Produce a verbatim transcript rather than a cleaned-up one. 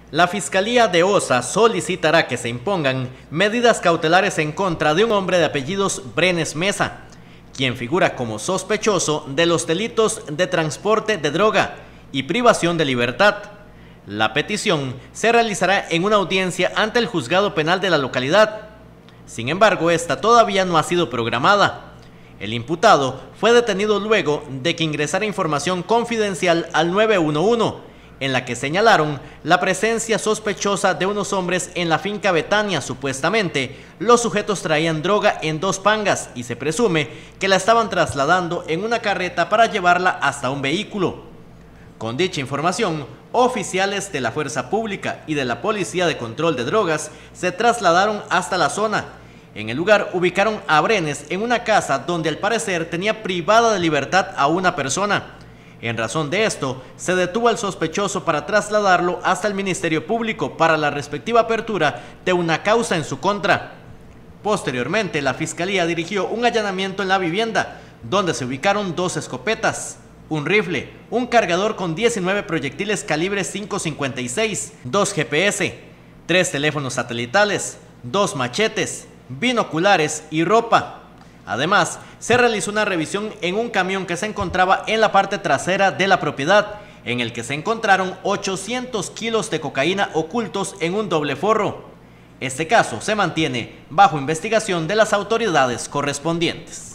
La Fiscalía de Osa solicitará que se impongan medidas cautelares en contra de un hombre de apellidos Brenes Mesa, quien figura como sospechoso de los delitos de transporte de droga y privación de libertad. La petición se realizará en una audiencia ante el juzgado penal de la localidad. Sin embargo, esta todavía no ha sido programada. El imputado fue detenido luego de que ingresara información confidencial al nueve uno uno, en la que señalaron la presencia sospechosa de unos hombres en la finca Betania. Supuestamente, los sujetos traían droga en dos pangas y se presume que la estaban trasladando en una carreta para llevarla hasta un vehículo. Con dicha información, oficiales de la Fuerza Pública y de la Policía de Control de Drogas se trasladaron hasta la zona. En el lugar ubicaron a Brenes en una casa donde al parecer tenía privada de libertad a una persona. En razón de esto, se detuvo al sospechoso para trasladarlo hasta el Ministerio Público para la respectiva apertura de una causa en su contra. Posteriormente, la Fiscalía dirigió un allanamiento en la vivienda, donde se ubicaron dos escopetas, un rifle, un cargador con diecinueve proyectiles calibre cinco cincuenta y seis, dos G P S, tres teléfonos satelitales, dos machetes, binoculares y ropa. Además, se realizó una revisión en un camión que se encontraba en la parte trasera de la propiedad, en el que se encontraron ochocientos kilos de cocaína ocultos en un doble forro. Este caso se mantiene bajo investigación de las autoridades correspondientes.